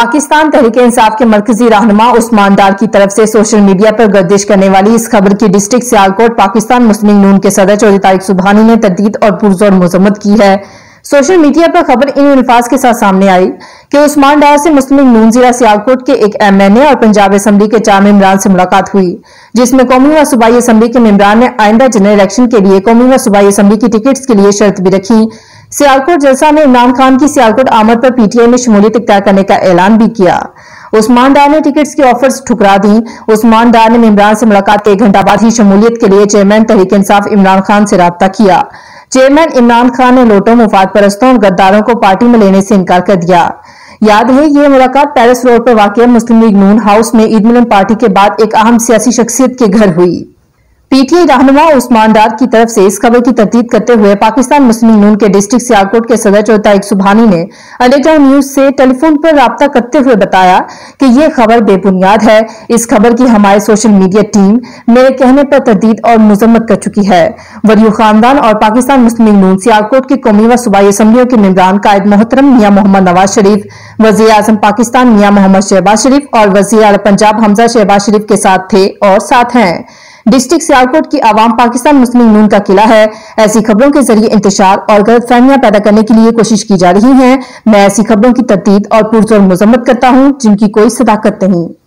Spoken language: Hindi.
पाकिस्तान तहरीक-ए-इंसाफ के मरकजी रहनुमा उस्मान डार की तरफ से सोशल मीडिया पर गर्दिश करने वाली इस खबर की डिस्ट्रिक्ट सियालकोट पाकिस्तान मुस्लिम नून के सदर 14 तारीख सुबहानी ने तर्दीद और पुरजोर मजम्मत की है। सोशल मीडिया पर खबर इन अल्फाज के साथ सामने आई कि उस्मान डार से मुस्लिम नून जिला सियालकोट के एक एमएनए और पंजाब असेंबली के 4 मेंबरान से मुलाकात हुई, जिसमें कौमी व सूबाई असेंबली के मेंबरान ने आइंदा जनरल इलेक्शन के लिए कौमी व सूबाई असेंबली की टिकट्स के लिए शर्त भी रखी। सियालकोट जलसा में इमरान खान की सियालकोट आमद पर पीटीआई में शमूलियत इख्तियार करने का ऐलान भी किया। उस्मान डार ने टिकट्स की ऑफर्स ठुकरा दी। उस्मान डार ने मेंबरान से मुलाकात के 1 घंटा बाद ही शमूलियत के लिए चेयरमैन तहरीक इंसाफ इमरान खान से राब्ता किया। चेयरमैन इमरान खान ने लोटों, मुफाद परस्तों और गद्दारों को पार्टी में लेने से इनकार कर दिया। याद है, ये मुलाकात पेरिस रोड पर वाक़िया मुस्लिम लीग नून हाउस में ईद मिलन पार्टी के बाद एक अहम सियासी शख्सियत के घर हुई। पीटीआई रहनुमा उस्मान डार की तरफ से इस खबर की तस्दीक करते हुए पाकिस्तान मुस्लिम नून के डिस्ट्रिक्ट सियालकोट के सदर 14 तारीख सुबहानी ने अंडरग्राउंड न्यूज से टेलीफोन पर राब्ता करते हुए बताया कि यह खबर बेबुनियाद है। इस खबर की हमारे सोशल मीडिया टीम मेरे कहने पर तर्दीद और मजम्मत कर चुकी है। वरीय खानदान और पाकिस्तान मुस्लिम नून सियालकोट के कौमी व सूबाई असम्बलियों के मेंबरान कायद मोहतरम मियां मोहम्मद नवाज शरीफ, वज़ीर आज़म पाकिस्तान मियां मोहम्मद शहबाज शरीफ और वज़ीर आला पंजाब हमजा शहबाज शरीफ के साथ थे और साथ हैं। डिस्ट्रिक्ट सियालकोट की आवाम पाकिस्तान मुस्लिम नून का किला है। ऐसी खबरों के जरिए इंतशार और गलतफहमियां पैदा करने के लिए कोशिश की जा रही है। मैं ऐसी खबरों की तर्दीद और पुरजोर मजम्मत करता हूं जिनकी कोई सदाकत नहीं।